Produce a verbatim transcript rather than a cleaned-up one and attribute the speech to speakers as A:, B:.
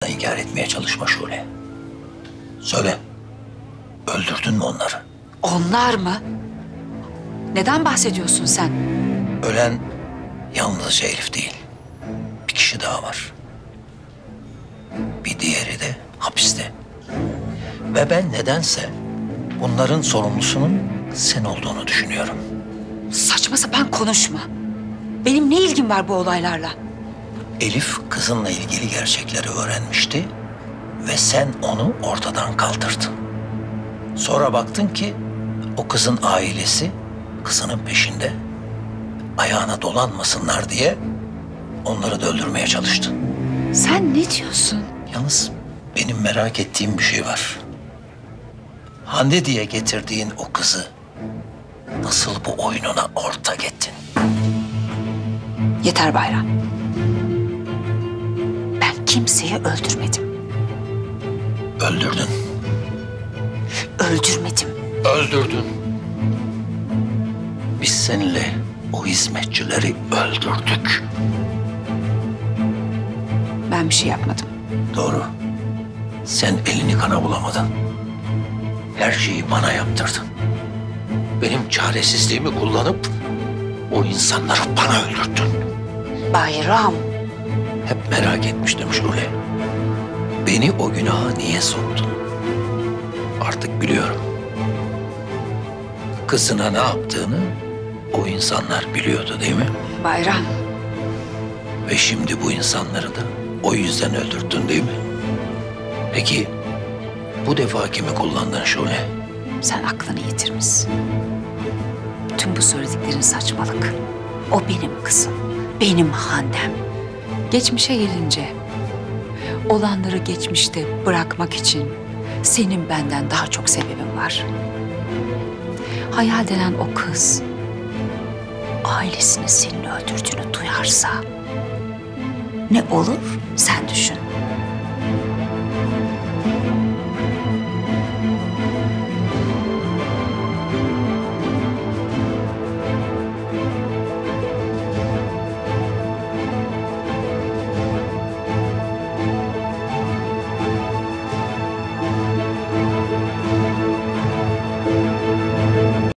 A: İnkar etmeye çalışma Şule. Söyle, öldürdün mü onları?
B: Onlar mı? Neden bahsediyorsun sen?
A: Ölen yalnızca Elif değil. Bir kişi daha var. Bir diğeri de hapiste. Ve ben nedense bunların sorumlusunun sen olduğunu düşünüyorum.
B: Saçma sapan konuşma. Benim ne ilgim var bu olaylarla?
A: Elif kızınla ilgili gerçekleri öğrenmişti ve sen onu ortadan kaldırdın. Sonra baktın ki o kızın ailesi kızının peşinde. Ayağına dolanmasınlar diye onları da öldürmeye çalıştın.
B: Sen ne diyorsun?
A: Yalnız benim merak ettiğim bir şey var. Hande diye getirdiğin o kızı nasıl bu oyununa ortak ettin?
B: Yeter Bayram. Ben kimseyi öldürmedim.
A: Öldürdün.
B: Öldürmedim.
A: Öldürdün. Biz seninle o hizmetçileri öldürdük.
B: Ben bir şey yapmadım.
A: Doğru. Sen elini kana bulamadın. Her şeyi bana yaptırdın. Benim çaresizliğimi kullanıp o insanları bana öldürdün.
B: Bayram.
A: Hep merak etmiştim Şule. Beni o günaha niye soktun? Artık biliyorum. Kızına ne yaptığını o insanlar biliyordu değil mi?
B: Bayram.
A: Ve şimdi bu insanları da o yüzden öldürttün değil mi? Peki bu defa kimi kullandın Şule?
B: Sen aklını yitirmişsin. Tüm bu söylediklerin saçmalık. O benim kızım. Benim Handem. Geçmişe gelince olanları geçmişte bırakmak için senin benden daha çok sebebin var. Hayal denen o kız ailesinin seni öldürdüğünü duyarsa ne olur sen düşün.